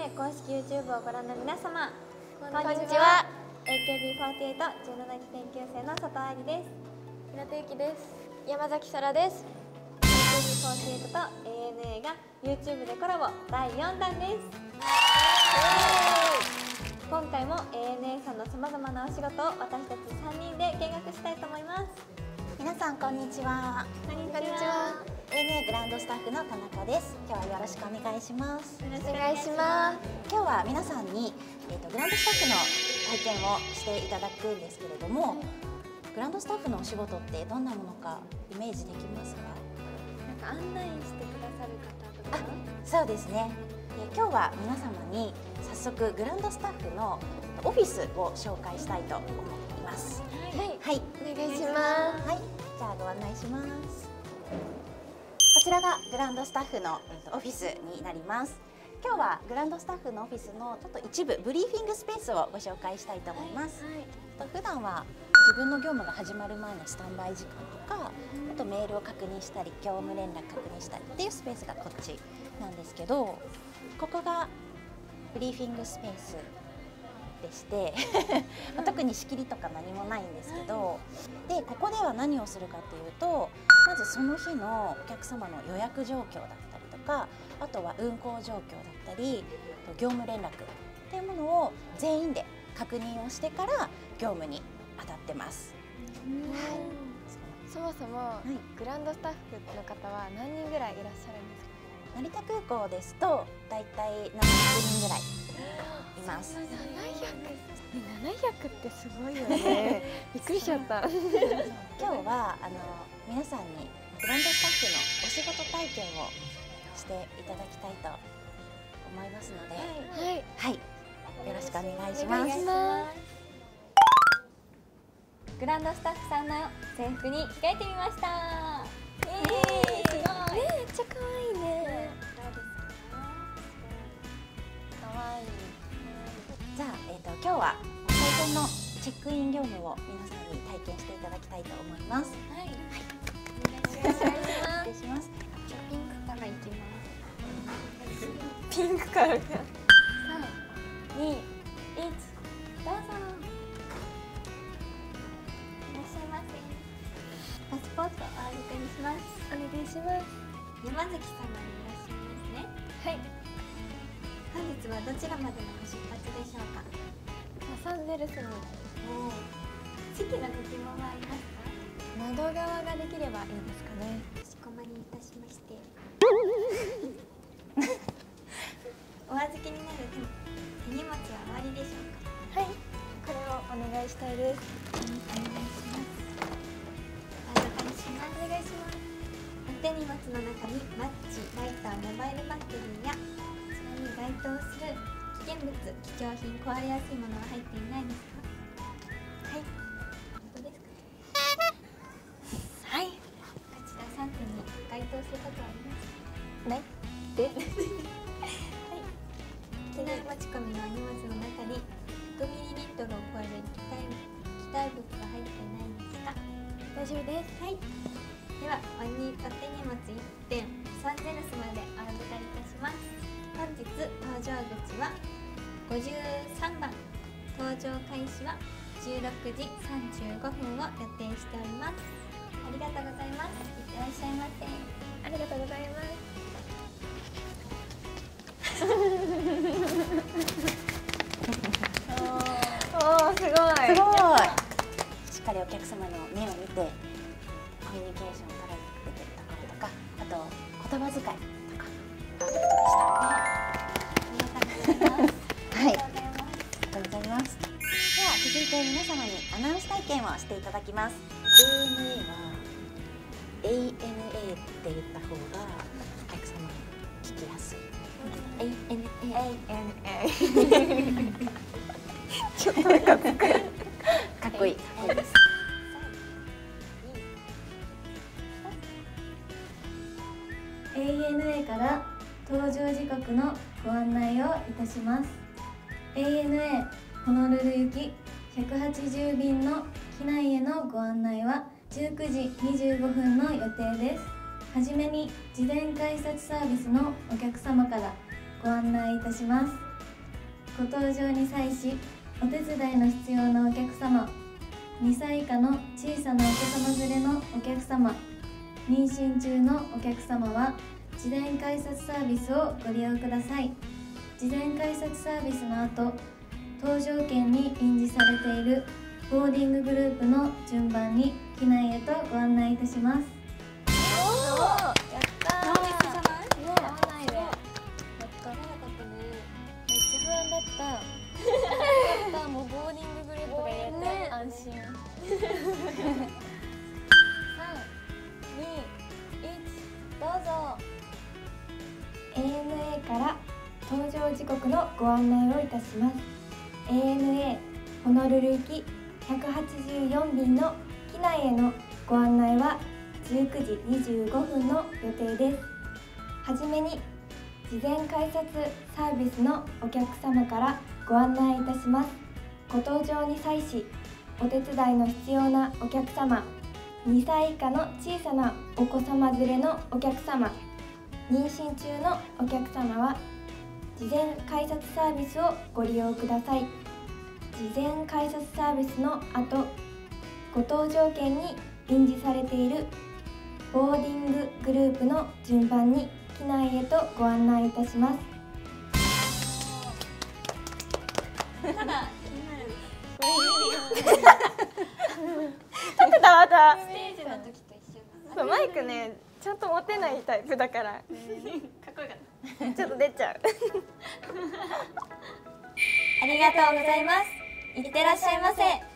ANA 公式 YouTube をご覧の皆様、 こんにちは。 AKB48 17期研究生の佐藤愛理です。 平手ゆきです。山崎沙羅です。 AKB48 と ANA が YouTube でコラボ第4弾です。今回も ANA さんのさまざまなお仕事を私たち3人で見学したいと思います。 皆さんこんにちは。 こんにちこんにちは。 ANA グランドスタッフの田中です。今日はよろしくお願いします。 よろしくお願いします。 今日は皆さんに、グランドスタッフの体験をしていただくんですけれども、グランドスタッフのお仕事ってどんなものかイメージできますか？ なんか案内してくださる方とか。 そうですね。今日は皆様に早速グランドスタッフのオフィスを紹介したいと思います。 はい、 はい、 お願いしまはい、じゃあご案内します。こちらがグランドスタッフのオフィスになります。今日はグランドスタッフのオフィスのちょっと一部ブリーフィングスペースをご紹介したいと思います。普段は自分の業務が始まる前のスタンバイ時間とか、あとメールを確認したり業務連絡確認したりっていうスペースがこっちなんですけど、ここがブリーフィングスペースでして特に仕切りとか何もないんですけど、でここでは何をするかっていうと、まずその日のお客様の予約状況だったりとか、あとは運行状況だったり業務連絡っていうものを全員で確認をしてから業務に当たってます。 す。そもそも、グランドスタッフの方は何人ぐらいいらっしゃるんですか？ 成田空港ですとだいたい700人ぐらいいます。 700ってすごいよね。びっくりしちゃった。 今日は皆さんにグランドスタッフのお仕事体験をしていただきたいと思いますので、はい、よろしくお願いします。 グランドスタッフさんの制服に着替えてみました。すごい。 めっちゃ可愛いね。可愛い。 じゃあ、今日は最初のチェックイン業務を皆さんに体験していただきたいと思います。 はい。 お願いします。 ピンクからいきます。 ピンクから。 3、2、1、どうぞ。いらっしゃいませ。パスポートお預かりします。 お願いします。 山崎様にいらっしゃいますね。 はい。 本日はどちらまでのご出発でしょうか？ ロサンゼルスに。 席がご希望はありますか？ 窓側ができればいいですかね。 かしこまりいたしまして。お預けになる手荷物はおありでしょうか？ はい。これをお願いしたいです。 お願いします。お預かりします。 お願いします。 お手荷物の中にマッチ、ライター、モバイルバッテリーやこちらに該当する危険物、貴重品、壊れやすいものは入っていないですか？はい。本当ですか？はい。こちら3点に該当することはありますか？ ない。で。 機内持ち込みの荷物の中に 100ml を超える気体物が入っていないんですか？ 大丈夫です。 はい。ではお手荷物1点、ロサンゼルスまでお預かりいたします。本日搭乗口は53番、搭乗開始は16時35分を予定しております。ありがとうございます。いってらっしゃいませ。 ありがとうございます。おー、すごい。 すごい。しっかりお客様の目を見てコミュニケーションを取られているところとか、あと言葉遣いとかパーフェクトでした。 ありがとうございます。 はい、ありがとうございます。では続いて皆様にアナウンス体験をしていただきます。ANA は ANA って言った方がお客様に聞きやすい。ANA ちょっとなんかかっこいい。 ANA から搭乗時刻のご案内をいたします。 ANA ホノルル行き180便の機内へのご案内は19時25分の予定です。はじめに事前改札サービスのお客様からご案内いたします。 ご搭乗に際しお手伝いの必要なお客様、2歳以下の小さなお子様連れのお客様、妊娠中のお客様は事前改札サービスをご利用ください。事前改札サービスの後、搭乗券に印字されているボーディンググループの順番に機内へとご案内いたします。 やったー。 ノーミスじゃない？ ね、合わないで。やった。めっちゃ不安だった。やった、もうボーディンググループが言えて安心。3、2、1、どうぞ。 ANA から搭乗時刻のご案内をいたします。 ANA ホノルル行き184便の機内へのご案内は19時25分の予定です。はじめに事前改札サービスのお客様からご案内いたします。ご搭乗に際しお手伝いの必要なお客様、2歳以下の小さなお子様連れのお客様、妊娠中のお客様は事前改札サービスをご利用ください。事前改札サービスの後、ご搭乗券に印字されているボーディンググループの順番に機内へとご案内いたします。 ただ気になる。 ただまたステージの時と一緒だ。 そう、マイクね、ちゃんと持てないタイプだからかっこよかった。 ちょっと出ちゃう。 ありがとうございます。いってらっしゃいませ。